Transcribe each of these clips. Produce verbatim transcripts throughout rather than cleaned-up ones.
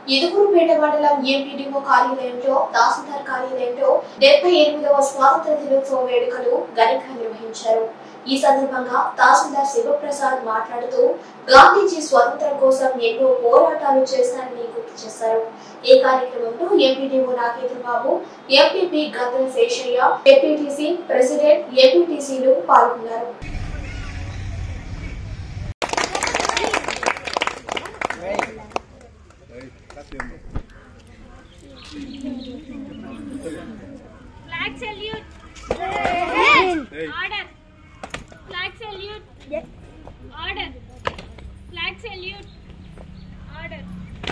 ఇదుగురుపేట మండలం ఎంపీడీఓ కార్యాలయంలో తహసీల్దార్ కార్యాలయంలో డెబ్బై ఎనిమిదవ స్వాతంత్ర దినోత్సవ వేడుకలు ఘనంగా నిర్వహించారు. ఈ సందర్భంగా తహసీల్దార్ శివప్రసాద్ మాట్లాడుతూ గాంధీజీ స్వాతంత్ర్యం కోసం ఎన్నో పోరాటాలు చేశారని గుర్తు చేశారు. ఈ కార్యక్రమంలో ఎంపీడీఓ నాగేంద్రబాబు, ఎంపీపీ గంధల శేషయ్య, డిప్యూటీసీ ప్రెసిడెంట్, ఎంపీటీసీలు పాల్గొన్నారు. Flag salute. Hey. Order. Flag salute. Yes. Order. Flag salute. Order.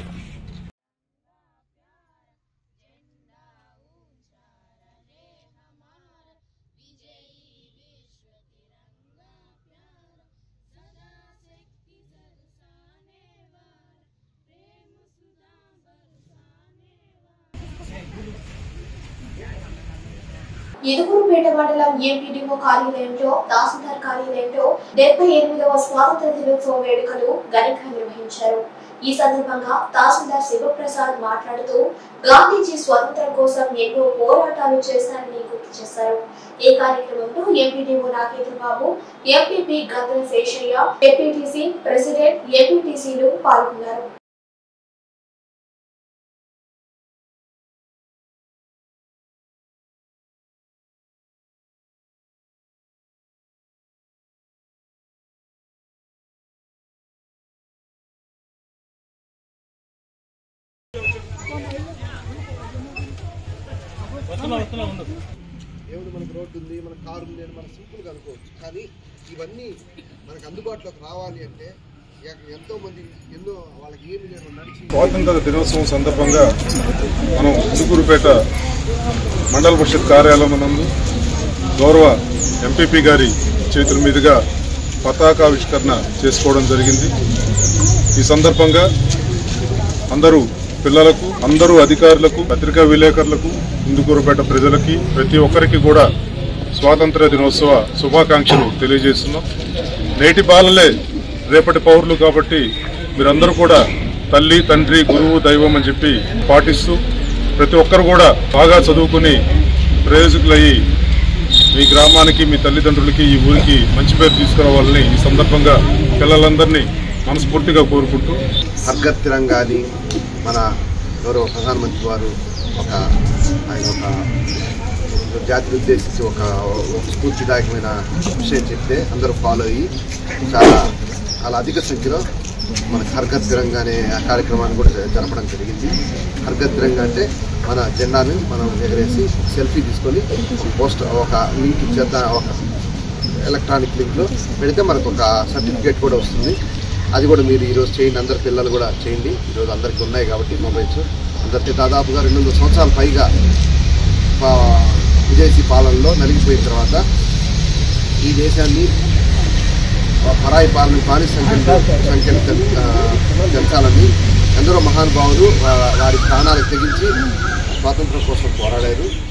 ఇదుగురుపేట మండలం ఎంపీడీఓ కార్యాలయంలో తహసీల్దార్ కార్యాలయంలో డెబ్బై ఎనిమిదవ స్వాతంత్ర దినోత్సవ వేడుకలు ఘనంగా నిర్వహించారు. ఈ సందర్భంగా తహసీల్దార్ శివప్రసాద్ మాట్లాడుతూ గాంధీజీ స్వాతంత్ర్యం కోసం ఎన్నో పోరాటాలు చేశారని గుర్తు చేశారు. ఈ కార్యక్రమంలో ఎంపీడీఓ నాగేంద్రబాబు, ఎంపీపీ గంధల శేషయ్య, డిప్యూటీసీ ప్రెసిడెంట్, ఎంపీటీసీలు పాల్గొన్నారు. ఏముంది, మనకు రోడ్డు ఉంది, మన కారు ఉంది అని మనం సింపుల్గా అనుకోవచ్చు. కానీ ఇవన్నీ మనకు అందుబాటులోకి రావాలి అంటే ఎంతో మంది ఎన్నో వాళ్ళకి ఏమి లేదు నడిచి. స్వాతంత్ర దినోత్సవం సందర్భంగా మనం ఇదుగురుపేట మండల పరిషత్ కార్యాలయం నందు గౌరవ ఎంపీపీ గారి చేతుల మీదుగా పతాకావిష్కరణ చేసుకోవడం జరిగింది. ఈ సందర్భంగా అందరూ పిల్లలకు, అందరూ అధికారులకు, పత్రికా విలేకరులకు, ఇందుకూరుపేట ప్రజలకి, ప్రతి ఒక్కరికి కూడా స్వాతంత్ర దినోత్సవ శుభాకాంక్షలు తెలియజేస్తున్నాం. నేటి బాలలే రేపటి పౌరులు కాబట్టి మీరందరూ కూడా తల్లి, తండ్రి, గురువు, దైవం అని చెప్పి పాటిస్తూ ప్రతి ఒక్కరు కూడా బాగా చదువుకుని ప్రయోజకులయ్యి మీ గ్రామానికి, మీ తల్లిదండ్రులకి, ఈ ఊరికి మంచి పేరు తీసుకురావాలని ఈ సందర్భంగా పిల్లలందరినీ మనస్ఫూర్తిగా కోరుకుంటూ హర్ఘర్ తిరంగాని మన గౌరవ ప్రధానమంత్రి వారు ఒక ఆయన ఒక జాతిని ఉద్దేశించి ఒక స్ఫూర్తిదాయకమైన విషయం చెప్తే అందరూ ఫాలో అయ్యి చాలా చాలా అధిక సంఖ్యలో మన హర్ఘర్ తిరంగా అనే కార్యక్రమాన్ని కూడా జరపడం జరిగింది. హర్ఘర్ తిరంగా అంటే మన జెండాని మనం ఎగరేసి సెల్ఫీ తీసుకొని పోస్ట్ ఒక లింక్ ఇచ్చేద్దాం, ఒక ఎలక్ట్రానిక్ లింక్లో పెడితే మనకు ఒక సర్టిఫికేట్ కూడా వస్తుంది. అది కూడా మీరు ఈరోజు చేయండి, అందరి పిల్లలు కూడా చేయండి. ఈరోజు అందరికీ ఉన్నాయి కాబట్టి మొబైల్స్ అందరికీ దాదాపుగా రెండు వందల సంవత్సరాల పైగా విదేశీ పాలనలో నలిగిపోయిన తర్వాత ఈ దేశాన్ని పరాయి పాలన బానిస సంఖ్యను సంఖ్యను పెంచాలని ఎందరో మహానుభావులు వారి ప్రాణాలకు తెగించి స్వాతంత్రం కోసం పోరాడారు.